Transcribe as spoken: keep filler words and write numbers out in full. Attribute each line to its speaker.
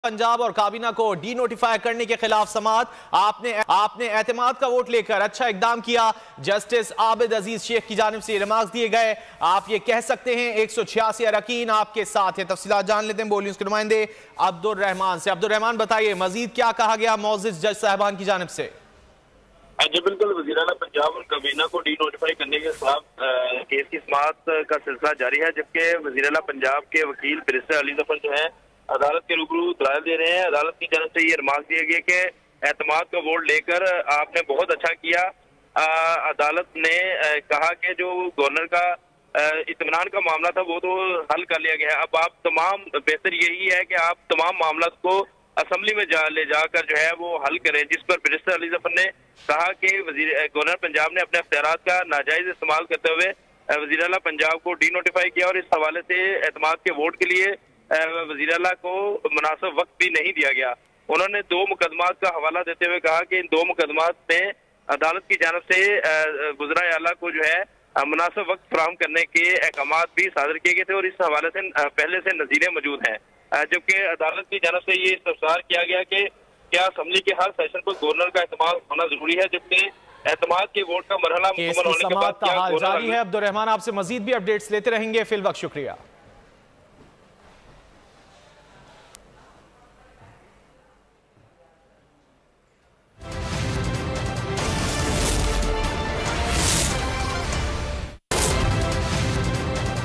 Speaker 1: पंजाब और काबीना को डी नोटिफाई करने के खिलाफ समाअत। आपने आपने एतमाद का वोट लेकर अच्छा इकदाम किया। जस्टिस आबिद अजीज शेख की जानिब से रिमार्क्स दिए गए। आप ये कह सकते हैं एक सौ छियासी अरकान आपके साथ है। तफसीलात जान लेते हैं बोलिए उसके नुमाइंदे अब्दुल रहमान से। अब्दुल रहमान बताइए मजीद क्या कहा गया मौजिज जज साहबान की जानिब से।
Speaker 2: जी बिल्कुल, वज़ीर आला पंजाब और काबीना को डी नोटिफाई करने के खिलाफ केस की समाअत का सिलसिला जारी है, जबकि वज़ीर आला पंजाब के वकील बैरिस्टर अली जफर जो है अदालत के रूबरू दलाल दे रहे हैं। अदालत की जानब से ये रिमार्क दिया गया कि एतमाद का वोट लेकर आपने बहुत अच्छा किया। आ, अदालत ने आ, कहा कि जो गवर्नर का इत्मीनान का मामला था वो तो हल कर लिया गया है। अब आप तमाम बेहतर यही है कि आप तमाम मामला को असम्बली में जा ले जाकर जो है वो हल करें, जिस पर बैरिस्टर अली जफर ने कहा कि वजीर गवर्नर पंजाब ने अपने अख्तियारात का नाजायज इस्तेमाल करते हुए वज़ीर आला पंजाब को डी नोटिफाई किया और इस हवाले से एतमाद के वोट के लिए वज़ीर आला को मुनासिब वक्त भी नहीं दिया गया। उन्होंने दो मुकदमात का हवाला देते हुए कहा कि इन दो मुकदमात में अदालत की जानब से गुज़रा आला को जो है मुनासिब वक्त फराहम करने के अहकामात भी सादर किए गए थे और इस हवाले से पहले से नज़ीरें मौजूद हैं। जबकि अदालत की जानब से ये इस्तफसार किया गया कि क्या असम्बली के हर सेशन पर गवर्नर का एतमाद होना जरूरी है, जबकि एतमाद के वोट का मरहला मुकम्मल होने के बाद
Speaker 1: जारी है। अब्दुल रहमान आपसे मजीद भी अपडेट्स लेते रहेंगे। फिल वक्त शुक्रिया।